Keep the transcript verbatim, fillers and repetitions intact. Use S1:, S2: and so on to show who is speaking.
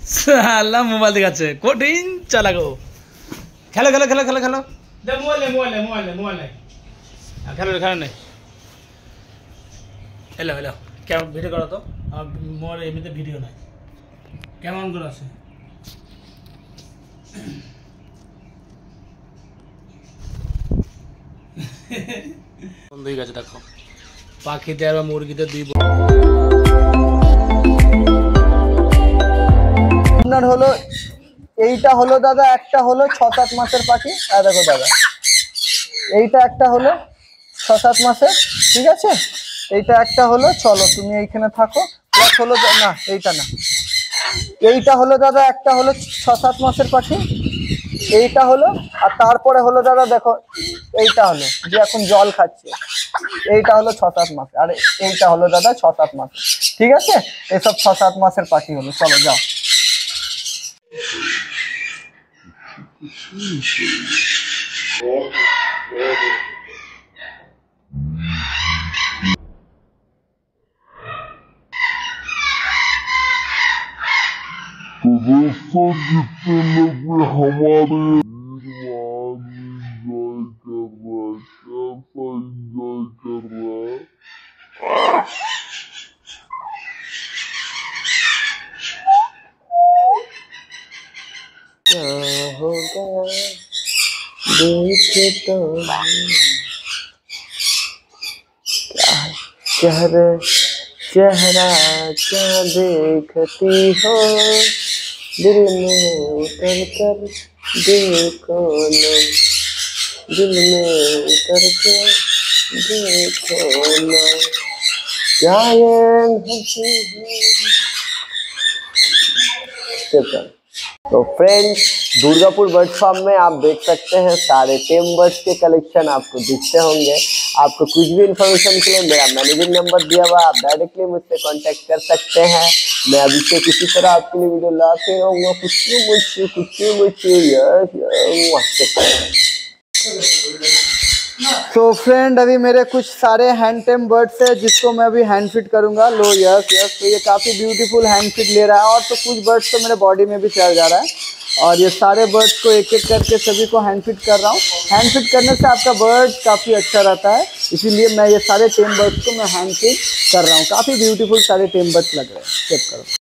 S1: সালা মোবাইল দেখাচ্ছে, কঠিন চালাকো। খেলো খেলো খেলো খেলো খেলো, মোবাইল মোবাইল মোবাইল মোবাইল খেলো খেলো নেই। হ্যালো হ্যালো, কেমন ভিডিও করো তো? আমার মোবাইলে এমনিতে ভিডিও নাই, কেমন করে আছে? বন্ধ হয়ে গেছে দেখো, পাখিতে আর মুরগিতে দুই
S2: আপনার হলো এইটা হলো দাদা, একটা হলো ছ সাত মাসের পাখি। আর দেখো দাদা, এইটা একটা হলো ছ সাত মাসের, ঠিক আছে। এইটা একটা হলো, চলো তুমি এইখানে থাকো। প্লাস হলো না, এইটা না, এইটা হলো দাদা একটা হলো ছ সাত মাসের পাখি, এইটা হলো। আর তারপরে হলো দাদা দেখো, এইটা হলো যে এখন জল খাচ্ছে, এইটা হলো ছ সাত মাস। আর এইটা হলো দাদা ছ সাত মাস, ঠিক আছে। এসব ছ সাত মাসের পাখি হলো, চলো যাও।
S3: तो दोस्तों जितने लोग भी हमारे एंजॉय कर रहा है, कैसा एंजॉय कर रहा है।
S2: देखे तो चेहरे चेहरा क्या देखती हो, दिल में उतर कर देखो ना, दिल में उतर कर देखो ना, क्या ये हंसी है। तो फ्रेंड्स, दुर्गापुर बर्ड फार्म में आप देख सकते हैं सारे टेम बर्ड्स के कलेक्शन आपको दिखते होंगे। आपको कुछ भी इन्फॉर्मेशन के लिए मेरा मैनेजिंग नंबर दिया हुआ, आप डायरेक्टली मुझसे कांटेक्ट कर सकते हैं। मैं अभी से किसी तरह आपके लिए वीडियो लाते रहूँगा, कुछ भी मुझसे कुछ भी मुझसे यस तो फ्रेंड, अभी मेरे कुछ सारे हैंड टेम बर्ड्स है जिसको मैं अभी हैंड फिट करूंगा। लो यस यस, तो ये काफ़ी ब्यूटीफुल हैंड फिट ले रहा है। और तो कुछ बर्ड्स तो मेरे बॉडी में भी चढ़ जा रहा है, और ये सारे बर्ड्स को एक एक करके सभी को हैंड फिट कर रहा हूँ। हैंड फिट करने से आपका बर्ड काफ़ी अच्छा रहता है, इसीलिए मैं ये सारे टेम बर्ड्स को मैं हैंड फिट कर रहा हूँ। काफ़ी ब्यूटीफुल सारे टेम बर्ड्स लग रहे हैं, चेक करो।